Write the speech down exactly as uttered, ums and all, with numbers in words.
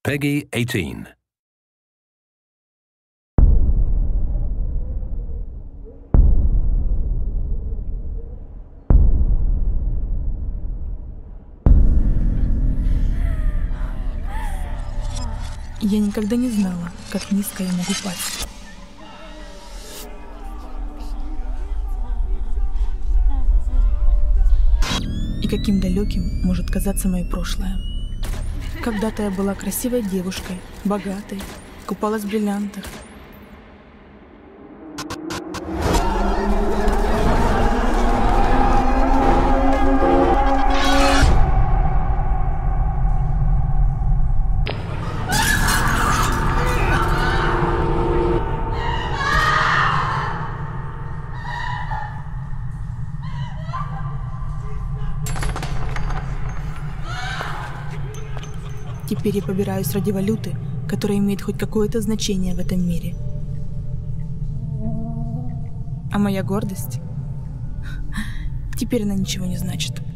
Peggy eighteen. Я никогда не знала, как низко я могу пасть. И каким далеким может казаться мое прошлое. Когда-то я была красивой девушкой, богатой, купалась в бриллиантах. Теперь я побираюсь ради валюты, которая имеет хоть какое-то значение в этом мире. А моя гордость? Теперь она ничего не значит.